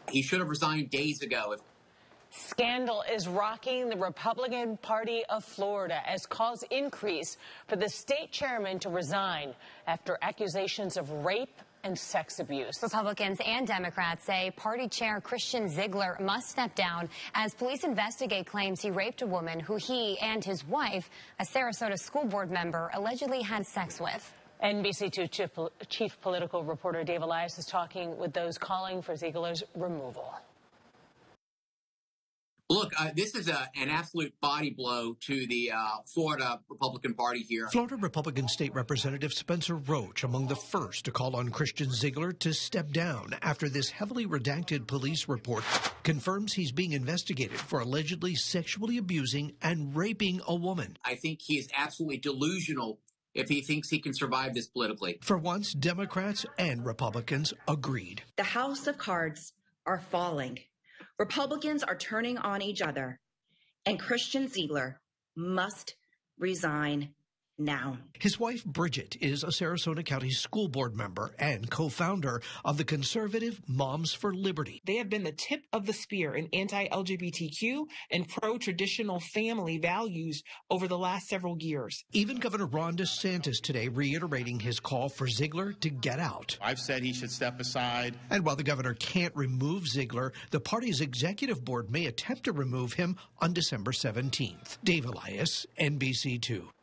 He should have resigned days ago. Scandal is rocking the Republican Party of Florida as calls increase for the state chairman to resign after accusations of rape and sex abuse. Republicans and Democrats say party chair Christian Ziegler must step down as police investigate claims he raped a woman who he and his wife, a Sarasota school board member, allegedly had sex with. NBC2 chief political reporter Dave Elias is talking with those calling for Ziegler's removal. Look, this is an absolute body blow to the Florida Republican Party here. Florida Republican State Representative Spencer Roach among the first to call on Christian Ziegler to step down after this heavily redacted police report confirms he's being investigated for allegedly sexually abusing and raping a woman. I think he is absolutely delusional if he thinks he can survive this politically. For once, Democrats and Republicans agreed. The house of cards are falling. Republicans are turning on each other, and Christian Ziegler must resign now. His wife, Bridget, is a Sarasota County school board member and co-founder of the conservative Moms for Liberty. They have been the tip of the spear in anti-LGBTQ and pro-traditional family values over the last several years. Even Governor Ron DeSantis today reiterating his call for Ziegler to get out. I've said he should step aside. And while the governor can't remove Ziegler, the party's executive board may attempt to remove him on December 17th. Dave Elias, NBC2.